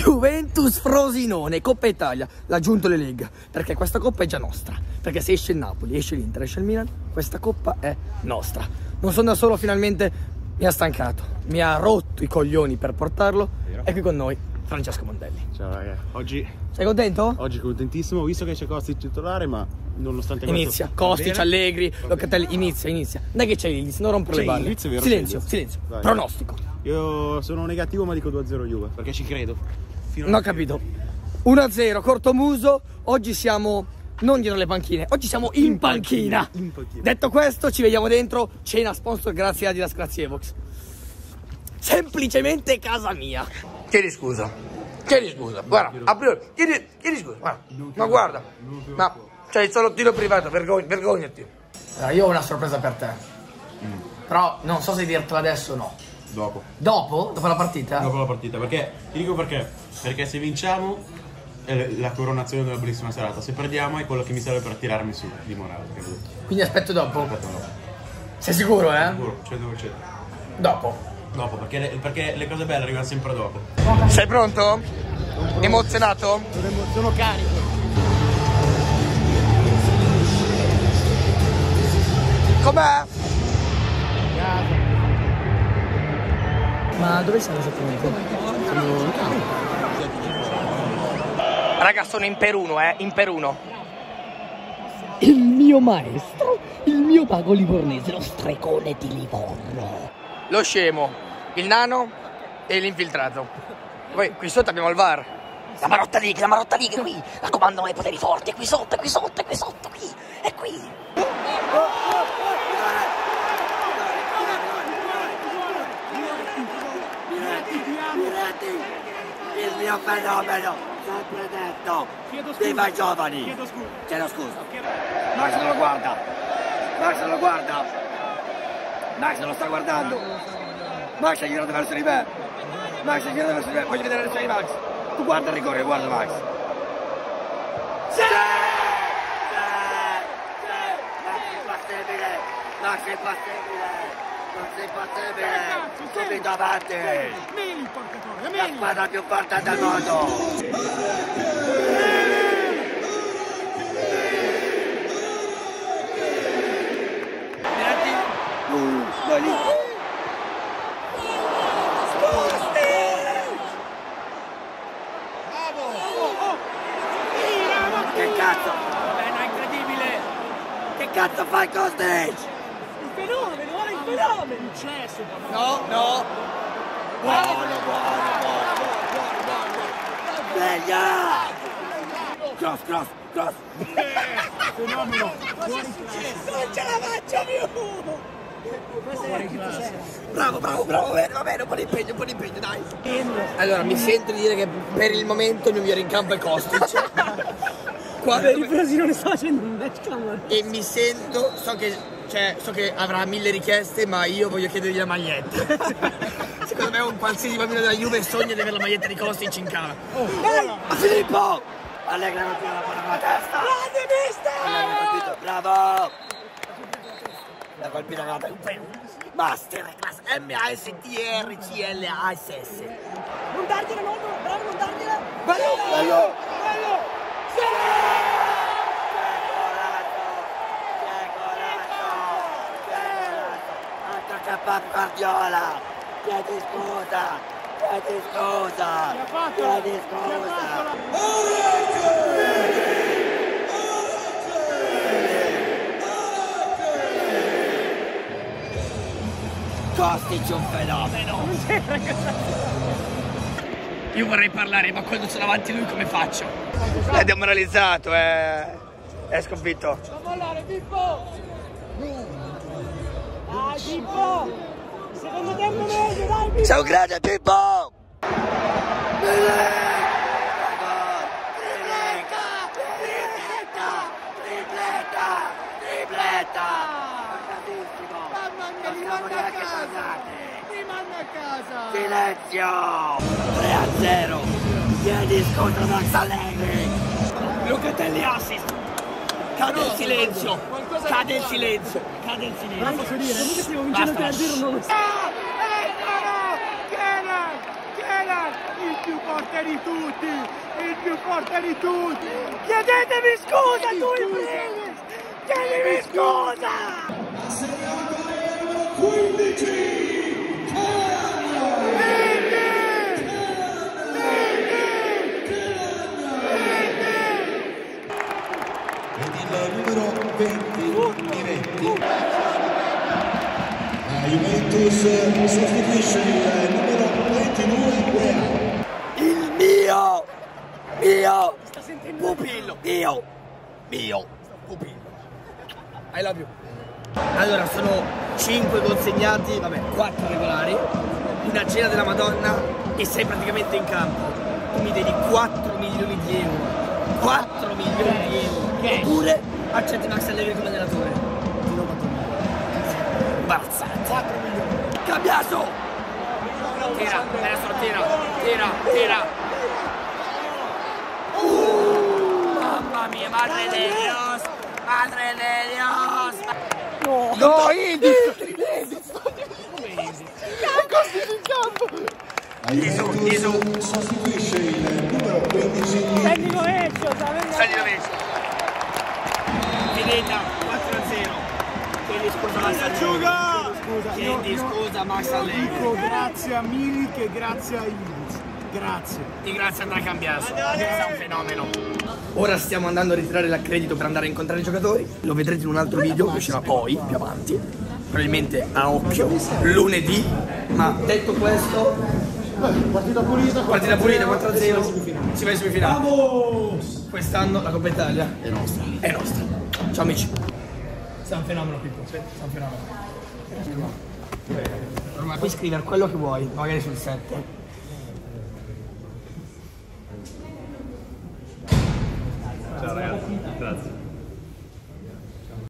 Juventus Frosinone, Coppa Italia, l'ha aggiunto le Lega, perché questa coppa è già nostra, perché se esce il Napoli, esce l'Inter, esce il Milan, questa coppa è nostra. Non sono da solo, finalmente mi ha stancato, mi ha rotto i coglioni per portarlo. È qui con noi Francesco Mondelli. Ciao raga, oggi sei contento? Oggi contentissimo, visto che c'è Kostic titolare, ma nonostante inizia, Kostic, Allegri, Locatelli, inizia. Non è che c'è Ildiz, non rompere le balle. Silenzio. Vai. Pronostico. Io sono negativo ma dico 2-0 Juve, perché ci credo. Non ho capito. 1-0, cortomuso, oggi siamo non dietro le panchine, oggi siamo in panchina. Detto questo, ci vediamo dentro, cena sponsor grazie a Adidas, grazie Evox. Semplicemente casa mia. Chiedi scusa, guarda, chiedi scusa, guarda. Ma guarda, ma c'hai il salottino privato, vergognati. Io ho una sorpresa per te, però non so se dirtela adesso o no. Dopo. Dopo la partita? Dopo la partita, perché ti dico perché. Perché se vinciamo è la coronazione della bellissima serata, se perdiamo è quello che mi serve per tirarmi su di morale. Quindi aspetto dopo? Aspetta dopo. Sei sicuro, Sicuro, 100%. Dopo, perché le cose belle arrivano sempre dopo. Sei pronto? Emozionato? Sono carico. Com'è? Ma dove siamo esattamente? Raga, sono in Peruno, in Peruno. Il mio maestro, il mio mago livornese, lo stregone di Livorno. Lo scemo, il nano e l'infiltrato. Poi qui sotto abbiamo il VAR. La marotta lì, che qui. La comandano ai poteri forti, è qui sotto, è qui. Il mio fenomeno, sempre detto, viva i giovani. Chiedo scusa. Max non lo guarda. Max non lo sta guardando. Max è girato verso di me. Voglio vedere la reazione di Max. Tu guarda il rigore, guarda Max. Sì! Max è impassibile. Non sei possibile! Subito avanti! Meli, portatore! La squadra più forte del mondo! Vai lì! Che cazzo? Vabbè, no, incredibile! Che cazzo fai Kostic? Il fenomeno! Successo! No! Buono! Sveglia! Cross! Fenomeno! Non ce la faccio più! Bravo, va bene, un po' di impegno, dai! Allora, mi sento di dire che per il momento il mio migliore in campo è Kostic. Il Frosinone sta facendo un match clamoroso. E mi sento, so che avrà 1000 richieste, ma io voglio chiedergli la maglietta. Secondo me un qualsiasi bambino della Juve sogna di avere la maglietta di Kostic in cara. Ma Filippo! Allegra non tira la palla con la testa! Grande mister! Bravo! La colpita nata Masterclass MASTRCLASS. Non dargliela, no, bravo, non dargliela! Bello! Sì! Altro che Pep Guardiola! Chiedi scusa! Kostic un fenomeno! Io vorrei parlare, ma quando sono avanti lui come faccio? È demoralizzato, è sconfitto. Non mollare, Pippo! Dai, Pippo! Secondo tempo meglio, dai, Pippo! Sei un grande Pippo! Tripletta! Mamma mia, li manda a casa! Silenzio! 3-0! Chiedi scusa Max Allegri! Locatelli assist! Cade il silenzio! Non posso dire, comunque stiamo vincendo 3-0 non lo so. Kenan! Il più forte di tutti, il più forte di tutti. Chiedetemi scusa, tu in primis, chiedimi scusa. 15. Il numero 20 di 20. La Juventus sostituisce il numero 22 Guerra. Il mio pupillo, mio pupillo. I love you. Allora, sono 5 consegnati, vabbè, 4 regolari, una cena della Madonna e sei praticamente in campo. Tu mi devi 4 milioni di euro. 4 milioni di euro. Oppure accetti Max Allegri come allenatore. Imbarazzante. 4 milioni. Cambiaso! Tira, adesso tira. Mamma mia, madre de Dios! Madre de Dios! No, La Juventus sostituisce il numero 15 Prendi Novecchio, Finita, 4-0. Chiedi scusa Max Allegri. Chiedi scusa Max Allegri. Dico grazie a Milik e grazie a Ivic. Grazie. E grazie a Andrea Cambiaso. Sei un fenomeno. Ora stiamo andando a ritirare l'accredito per andare a incontrare i giocatori. Lo vedrete in un altro video che uscirà poi, più avanti. Probabilmente a occhio, lunedì. Ma detto questo, Partita pulita, 4-0. Si va in semifinale. Quest'anno la Coppa Italia è nostra. Ciao amici. Sei un fenomeno, Pippo. Sei un fenomeno. Ormai puoi scrivere quello che vuoi, magari sul set. Ciao ragazzi, grazie.